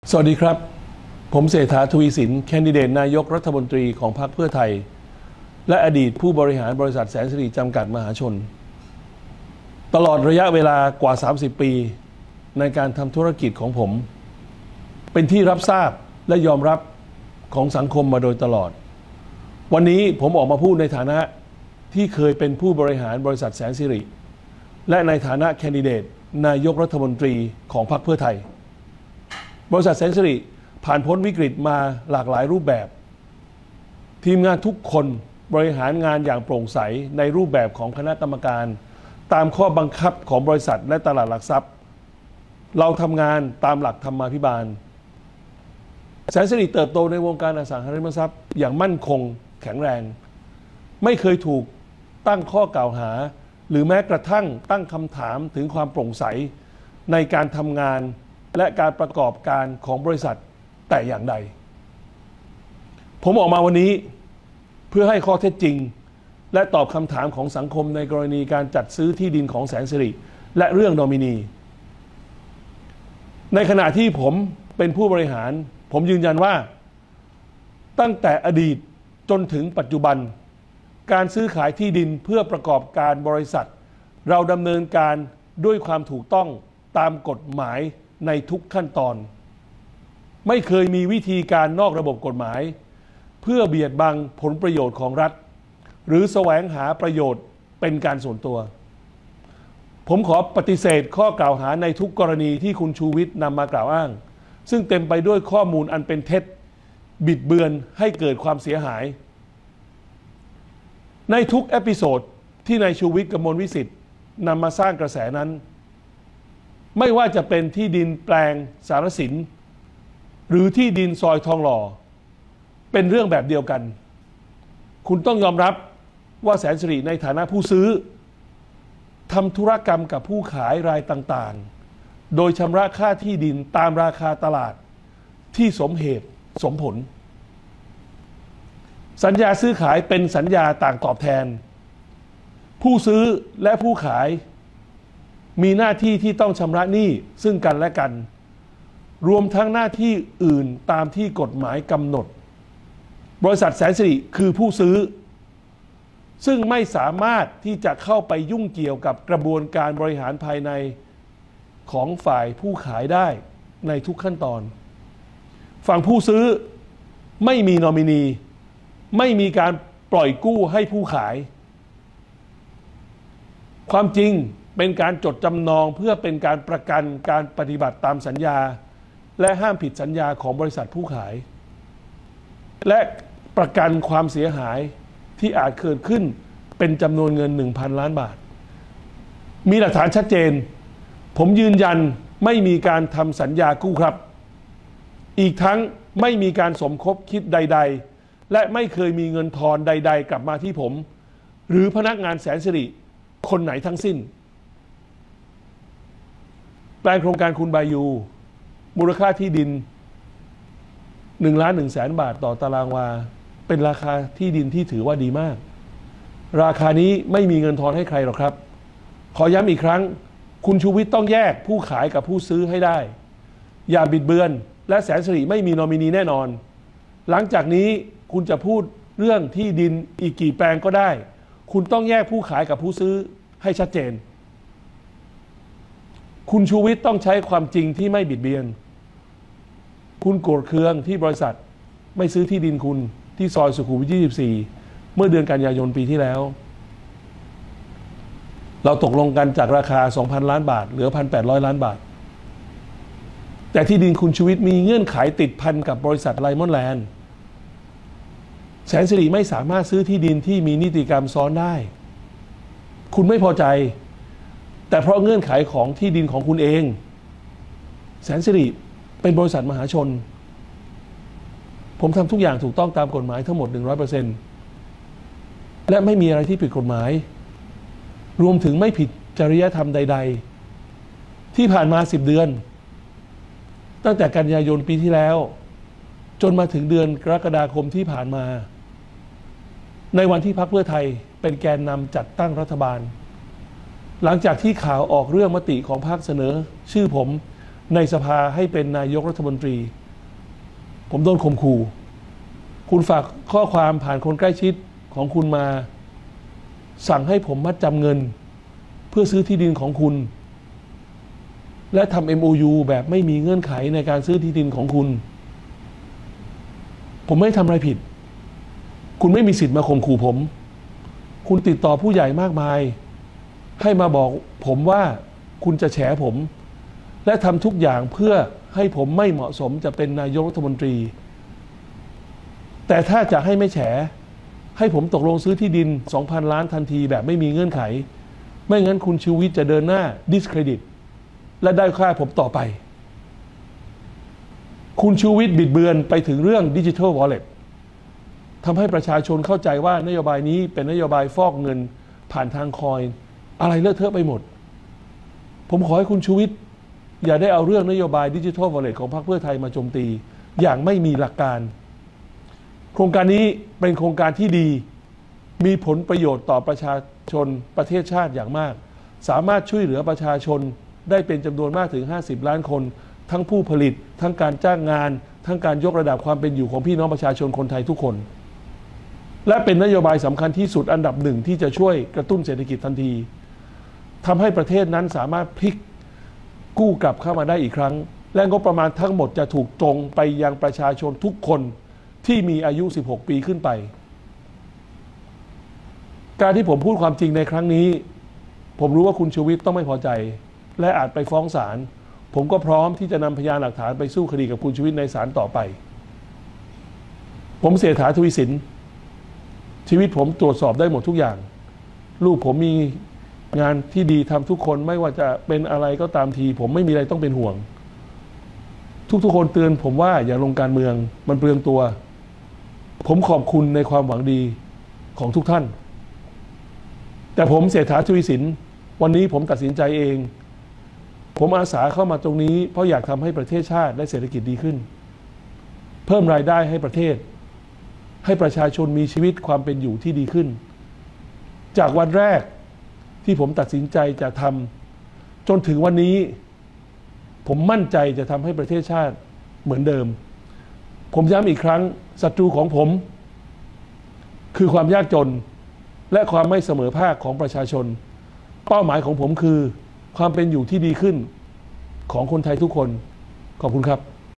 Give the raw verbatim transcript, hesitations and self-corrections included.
สวัสดีครับผมเศรษฐา ทวีสินแคนดิเดตนายกรัฐมนตรีของพรรคเพื่อไทยและอดีตผู้บริหารบริษัทแสนสิริจำกัดมหาชนตลอดระยะเวลากว่าสามสิบปีในการทำธุรกิจของผมเป็นที่รับทราบและยอมรับของสังคมมาโดยตลอดวันนี้ผมออกมาพูดในฐานะที่เคยเป็นผู้บริหารบริษัทแสนสิริและในฐานะแคนดิเดตนายกรัฐมนตรีของพรรคเพื่อไทยบริษัทแสนสิริผ่านพ้นวิกฤตมาหลากหลายรูปแบบทีมงานทุกคนบริหารงานอย่างโปร่งใสในรูปแบบของคณะกรรมการตามข้อบังคับของบริษัทและตลาดหลักทรัพย์เราทำงานตามหลักธรรมาภิบาลแสนสิริเติบโตในวงการอสังหาริมทรัพย์อย่างมั่นคงแข็งแรงไม่เคยถูกตั้งข้อกล่าวหาหรือแม้กระทั่งตั้งคำถามถึงความโปร่งใสในการทำงานและการประกอบการของบริษัทแต่อย่างใดผมออกมาวันนี้เพื่อให้ข้อเท็จจริงและตอบคำถามของสังคมในกรณีการจัดซื้อที่ดินของแสนสิริและเรื่องนอมินีในขณะที่ผมเป็นผู้บริหารผมยืนยันว่าตั้งแต่อดีตจนถึงปัจจุบันการซื้อขายที่ดินเพื่อประกอบการบริษัทเราดำเนินการด้วยความถูกต้องตามกฎหมายในทุกขั้นตอนไม่เคยมีวิธีการนอกระบบกฎหมายเพื่อเบียดบังผลประโยชน์ของรัฐหรือแสวงหาประโยชน์เป็นการส่วนตัวผมขอปฏิเสธข้อกล่าวหาในทุกกรณีที่คุณชูวิทย์นำมากล่าวอ้างซึ่งเต็มไปด้วยข้อมูลอันเป็นเท็จบิดเบือนให้เกิดความเสียหายในทุกเอพิโซดที่นายชูวิทย์กมลวิสิทธิ์นำมาสร้างกระแสนั้นไม่ว่าจะเป็นที่ดินแปลงสารสินหรือที่ดินซอยทองหล่อเป็นเรื่องแบบเดียวกันคุณต้องยอมรับว่าแสนสิริในฐานะผู้ซื้อทำธุรกรรมกับผู้ขายรายต่างๆโดยชำระค่าที่ดินตามราคาตลาดที่สมเหตุสมผลสัญญาซื้อขายเป็นสัญญาต่างตอบแทนผู้ซื้อและผู้ขายมีหน้าที่ที่ต้องชำระหนี้ซึ่งกันและกันรวมทั้งหน้าที่อื่นตามที่กฎหมายกำหนดบริษัทแสนสิริคือผู้ซื้อซึ่งไม่สามารถที่จะเข้าไปยุ่งเกี่ยวกับกระบวนการบริหารภายในของฝ่ายผู้ขายได้ในทุกขั้นตอนฝั่งผู้ซื้อไม่มีนอมินีไม่มีการปล่อยกู้ให้ผู้ขายความจริงเป็นการจดจำนองเพื่อเป็นการประกันการปฏิบัติตามสัญญาและห้ามผิดสัญญาของบริษัทผู้ขายและประกันความเสียหายที่อาจเกิดขึ้นเป็นจำนวนเงิน หนึ่งพัน ล้านบาทมีหลักฐานชัดเจนผมยืนยันไม่มีการทำสัญญากู้ครับอีกทั้งไม่มีการสมคบคิดใดๆและไม่เคยมีเงินทอนใดๆกลับมาที่ผมหรือพนักงานแสนสิริคนไหนทั้งสิ้นแปลงโครงการคุณบายูมูลค่าที่ดินหนึ่งล้านหนึ่งแสนบาทต่อตารางวาเป็นราคาที่ดินที่ถือว่าดีมากราคานี้ไม่มีเงินทอนให้ใครหรอกครับขอย้ำอีกครั้งคุณชูวิทย์ต้องแยกผู้ขายกับผู้ซื้อให้ได้อย่าบิดเบือนและแสนสิริไม่มีนอมินีแน่นอนหลังจากนี้คุณจะพูดเรื่องที่ดินอีกกี่แปลงก็ได้คุณต้องแยกผู้ขายกับผู้ซื้อให้ชัดเจนคุณชูวิทย์ต้องใช้ความจริงที่ไม่บิดเบียนคุณโกรธเคืองที่บริษัทไม่ซื้อที่ดินคุณที่ซอยสุขุมวิทยี่สิบสี่เมื่อเดือนกันยายนปีที่แล้วเราตกลงกันจากราคา สองพัน ล้านบาทเหลือ หนึ่งพันแปดร้อย ล้านบาทแต่ที่ดินคุณชูวิทย์มีเงื่อนไขติดพันกับบริษัทไลมอนแลนด์แสนสิริไม่สามารถซื้อที่ดินที่มีนิติกรรมซ้อนได้คุณไม่พอใจแต่เพราะเงื่อนไขของที่ดินของคุณเองแสนสิริเป็นบริษัทมหาชนผมทำทุกอย่างถูกต้องตามกฎหมายทั้งหมด หนึ่งร้อยเปอร์เซ็นต์ และไม่มีอะไรที่ผิดกฎหมายรวมถึงไม่ผิดจริยธรรมใดๆที่ผ่านมาสิบเดือนตั้งแต่กันยายนปีที่แล้วจนมาถึงเดือนกรกฎาคมที่ผ่านมาในวันที่พรรคเพื่อไทยเป็นแกนนำจัดตั้งรัฐบาลหลังจากที่ข่าวออกเรื่องมติของพรรคเสนอชื่อผมในสภาให้เป็นนายกรัฐมนตรี ผมโดนข่มขู่คุณฝากข้อความผ่านคนใกล้ชิดของคุณมาสั่งให้ผมมัดจำเงินเพื่อซื้อที่ดินของคุณและทำ เอ็ม โอ ยู แบบไม่มีเงื่อนไขในการซื้อที่ดินของคุณผมไม่ทำอะไรผิดคุณไม่มีสิทธิ์มาข่มขู่ผมคุณติดต่อผู้ใหญ่มากมายให้มาบอกผมว่าคุณจะแฉผมและทำทุกอย่างเพื่อให้ผมไม่เหมาะสมจะเป็นนายกรัฐมนตรีแต่ถ้าจะให้ไม่แฉให้ผมตกลงซื้อที่ดิน สองพัน ล้านทันทีแบบไม่มีเงื่อนไขไม่งั้นคุณชูวิทย์จะเดินหน้า discredit และได้ค่าผมต่อไปคุณชูวิทย์บิดเบือนไปถึงเรื่อง Digital Wallet ทำให้ประชาชนเข้าใจว่านโยบายนี้เป็นนโยบายฟอกเงินผ่านทางคอยน์อะไรเลอะเทอะไปหมดผมขอให้คุณชูวิทย์อย่าได้เอาเรื่องนโยบาย Digital Wallet ของพรรคเพื่อไทยมาโจมตีอย่างไม่มีหลักการโครงการนี้เป็นโครงการที่ดีมีผลประโยชน์ต่อประชาชนประเทศชาติอย่างมากสามารถช่วยเหลือประชาชนได้เป็นจำนวนมากถึงห้าสิบล้านคนทั้งผู้ผลิตทั้งการจ้างงานทั้งการยกระดับความเป็นอยู่ของพี่น้องประชาชนคนไทยทุกคนและเป็นนโยบายสำคัญที่สุดอันดับหนึ่งที่จะช่วยกระตุ้นเศรษฐกิจทันทีทำให้ประเทศนั้นสามารถพลิกกู้กลับเข้ามาได้อีกครั้งและงบประมาณทั้งหมดจะถูกตรงไปยังประชาชนทุกคนที่มีอายุสิบหกปีขึ้นไปการที่ผมพูดความจริงในครั้งนี้ผมรู้ว่าคุณชูวิทย์ต้องไม่พอใจและอาจไปฟ้องศาลผมก็พร้อมที่จะนำพยานหลักฐานไปสู้คดีกับคุณชูวิทย์ในศาลต่อไปผมเศรษฐา ทวีสินชีวิตผมตรวจสอบได้หมดทุกอย่างลูกผมมีงานที่ดีทำทุกคนไม่ว่าจะเป็นอะไรก็ตามทีผมไม่มีอะไรต้องเป็นห่วงทุกๆคนเตือนผมว่าอย่าลงการเมืองมันเปลืองตัวผมขอบคุณในความหวังดีของทุกท่านแต่ผมเศรษฐา ทวีสินวันนี้ผมตัดสินใจเองผมอาสาเข้ามาตรงนี้เพราะอยากทำให้ประเทศชาติและเศรษฐกิจดีขึ้นเพิ่มรายได้ให้ประเทศให้ประชาชนมีชีวิตความเป็นอยู่ที่ดีขึ้นจากวันแรกที่ผมตัดสินใจจะทำจนถึงวันนี้ผมมั่นใจจะทำให้ประเทศชาติเหมือนเดิมผมย้ำอีกครั้งศัตรูของผมคือความยากจนและความไม่เสมอภาคของประชาชนเป้าหมายของผมคือความเป็นอยู่ที่ดีขึ้นของคนไทยทุกคนขอบคุณครับ